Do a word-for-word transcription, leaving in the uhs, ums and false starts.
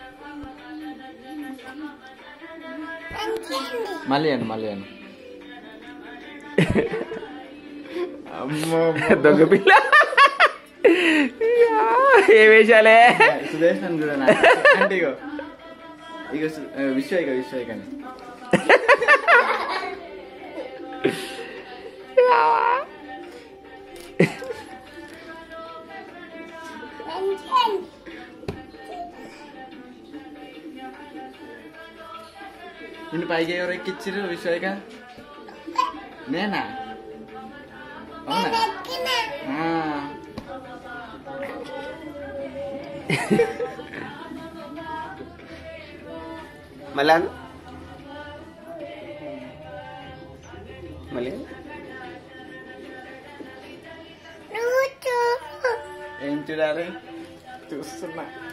మళ్ళీ అను మళ్ళీ అను అమ్మో దొంగ పిల్ల ఏ వేషాలే సుదేశ్ నన్ను చూడ అంటే ఇగో ఇక విశ్వ ఇక విశ్వ కానీ నిన్ను పైకి ఎవరు ఎక్కిచ్చిరు విశ్వక నేనా అవునా మళ్ళా మళ్ళీ ఏం చూడాలి చూస్తున్నా